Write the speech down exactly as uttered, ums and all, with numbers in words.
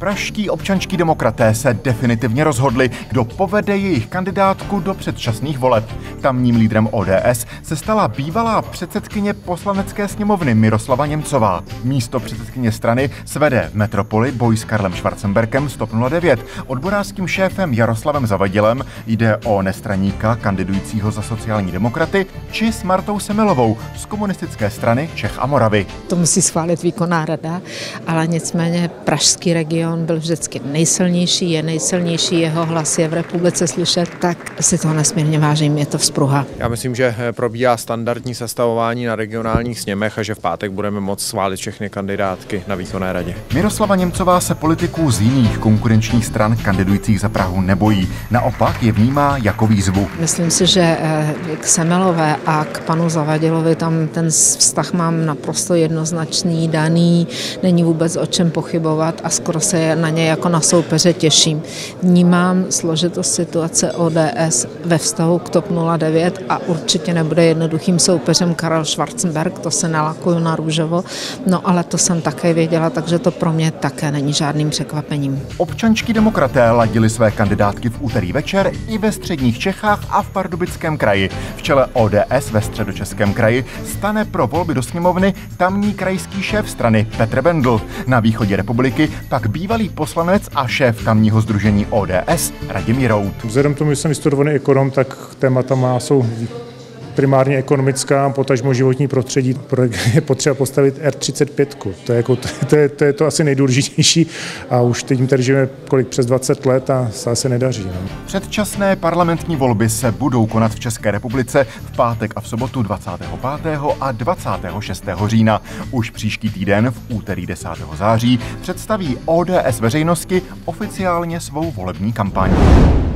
Pražští občanští demokraté se definitivně rozhodli, kdo povede jejich kandidátku do předčasných voleb. Tamním lídrem O D S se stala bývalá předsedkyně Poslanecké sněmovny Miroslava Němcová. Místo předsedkyně strany svede v metropoli boj s Karlem Schwarzenbergem z TOP nula devět. Odborářským šéfem Jaroslavem Zavadilem jde o nestraníka kandidujícího za sociální demokraty či s Martou Semelovou z komunistické strany Čech a Moravy. To musí schválit výkonná rada, ale nicméně pražský region byl vždycky nejsilnější, je nejsilnější, jeho hlas je v republice slyšet, tak si toho nesmírně vážím, je to vzpruha. Já myslím, že probíhá standardní sestavování na regionálních sněmech a že v pátek budeme moct schválit všechny kandidátky na výkonné radě. Miroslava Němcová se politiků z jiných konkurenčních stran kandidujících za Prahu nebojí. Naopak je vnímá jako výzvu. Myslím si, že k Semelové a k panu Zavadilovi tam ten vztah mám naprosto jednoznačný, daný, není vůbec o čem pochybovat a skoro se na ně jako na soupeře těším. Vnímám složitost situace O D S ve vztahu k TOP nula devět a určitě nebude jednoduchým soupeřem Karel Schwarzenberg, to se nalakuju na růžovo, no ale to jsem také věděla, takže to pro mě také není žádným překvapením. Občanští demokraté ladili své kandidátky v úterý večer i ve středních Čechách a v Pardubickém kraji. V čele O D S ve Středočeském kraji stane pro volby do sněmovny tamní krajský šéf strany Petr Bendl. Na východě republiky pak bývalý poslanec a šéf tamního sdružení O D S Radimír Rout. Vzhledem k tomu, že jsem vystudovaný ekonom, tak témata má jsou primárně ekonomická, potažmo životní prostředí, je potřeba postavit R třicet pět. To je, jako, to, je, to je to asi nejdůležitější a už teď tady žijeme kolik přes dvacet let a stále se nedaří. No. Předčasné parlamentní volby se budou konat v České republice v pátek a v sobotu dvacátého pátého a dvacátého šestého října. Už příští týden v úterý desátého září představí O D S veřejnosti oficiálně svou volební kampaň.